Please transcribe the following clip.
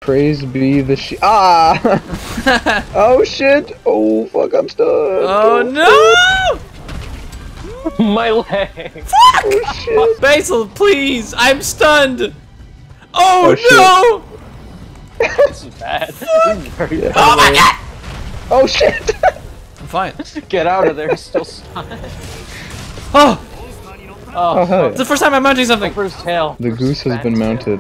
Praise be the Ah! Oh shit! Oh fuck! I'm stuck. Oh no! My leg! Fuck! Oh shit! Basil, please! I'm stunned! Oh, no! This is bad. This is very bad. Oh my god! Oh shit! I'm fine. Get out of there, he's still stunned. Oh! Oh, hey. It's the first time I'm mounting something! First tail. The goose has been mounted.